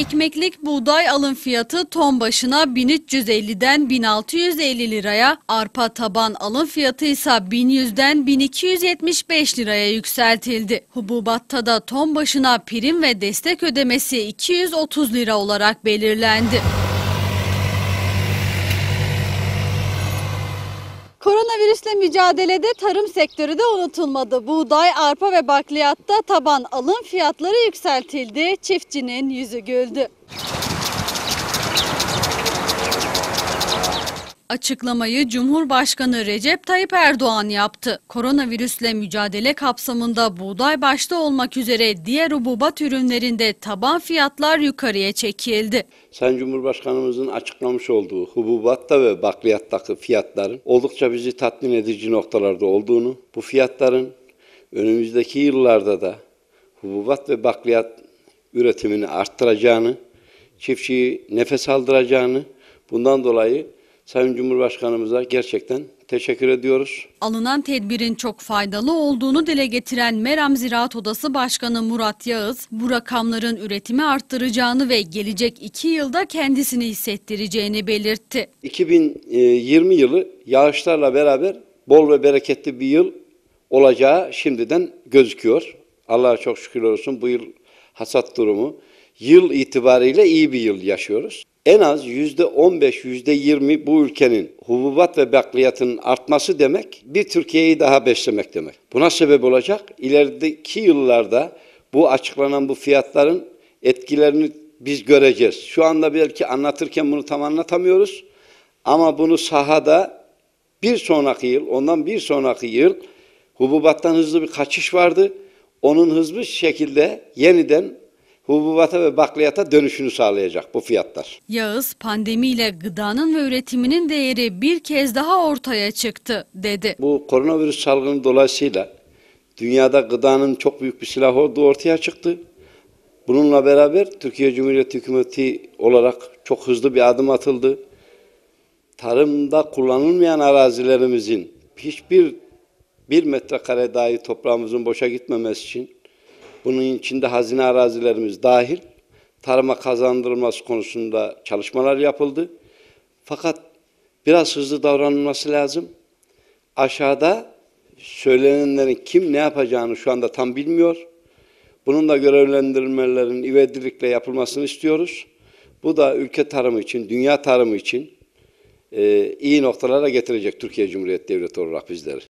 Ekmeklik buğday alım fiyatı ton başına 1350'den 1650 liraya, arpa taban alım fiyatı ise 1100'den 1275 liraya yükseltildi. Hububatta da ton başına prim ve destek ödemesi 230 lira olarak belirlendi. Koronavirüsle mücadelede tarım sektörü de unutulmadı. Buğday, arpa ve bakliyatta taban alım fiyatları yükseltildi. Çiftçinin yüzü güldü. Açıklamayı Cumhurbaşkanı Recep Tayyip Erdoğan yaptı. Koronavirüsle mücadele kapsamında buğday başta olmak üzere diğer hububat ürünlerinde taban fiyatlar yukarıya çekildi. Sayın Cumhurbaşkanımızın açıklamış olduğu hububatta ve bakliyattaki fiyatların oldukça bizi tatmin edici noktalarda olduğunu, bu fiyatların önümüzdeki yıllarda da hububat ve bakliyat üretimini arttıracağını, çiftçiyi nefes aldıracağını, bundan dolayı Sayın Cumhurbaşkanımıza gerçekten teşekkür ediyoruz. Alınan tedbirin çok faydalı olduğunu dile getiren Meram Ziraat Odası Başkanı Murat Yağız, bu rakamların üretimi arttıracağını ve gelecek 2 yılda kendisini hissettireceğini belirtti. 2020 yılı yağışlarla beraber bol ve bereketli bir yıl olacağı şimdiden gözüküyor. Allah'a çok şükürler olsun, bu yıl hasat durumu yıl itibariyle iyi bir yıl yaşıyoruz. En az %15, %20 bu ülkenin hububat ve bakliyatının artması demek, bir Türkiye'yi daha beslemek demek. Buna sebep olacak. İlerideki yıllarda bu açıklanan bu fiyatların etkilerini biz göreceğiz. Şu anda belki anlatırken bunu tam anlatamıyoruz. Ama bunu sahada bir sonraki yıl, ondan bir sonraki yıl hububattan hızlı bir kaçış vardı. Onun hızlı bir şekilde yeniden hububata ve bakliyata dönüşünü sağlayacak bu fiyatlar. Yağız, pandemiyle gıdanın ve üretiminin değeri bir kez daha ortaya çıktı, dedi. Bu koronavirüs salgını dolayısıyla dünyada gıdanın çok büyük bir silah olduğu ortaya çıktı. Bununla beraber Türkiye Cumhuriyeti Hükümeti olarak çok hızlı bir adım atıldı. Tarımda kullanılmayan arazilerimizin hiçbir metrekare dahi toprağımızın boşa gitmemesi için, bunun içinde hazine arazilerimiz dahil, tarıma kazandırılması konusunda çalışmalar yapıldı. Fakat biraz hızlı davranılması lazım. Aşağıda söylenenlerin kim ne yapacağını şu anda tam bilmiyor. Bunun da görevlendirilmelerin ivedilikle yapılmasını istiyoruz. Bu da ülke tarımı için, dünya tarımı için iyi noktalara getirecek Türkiye Cumhuriyeti Devleti olarak bizleri.